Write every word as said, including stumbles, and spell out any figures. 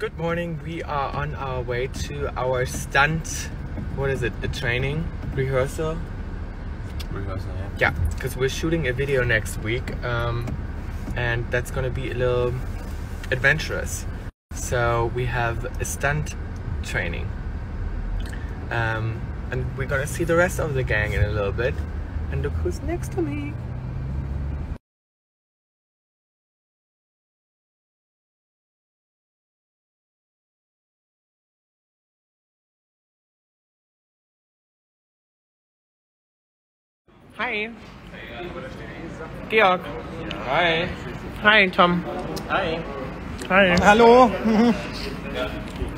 Good morning. We are on our way to our stunt. What is it? A training? Rehearsal? Rehearsal, yeah. Yeah, because we're shooting a video next week, um, and that's gonna be a little adventurous. So we have a stunt training, um, and we're gonna see the rest of the gang in a little bit. And look who's next to me. Hi. Georg. Hi. Hi, Tom. Hi. Hi. Hallo.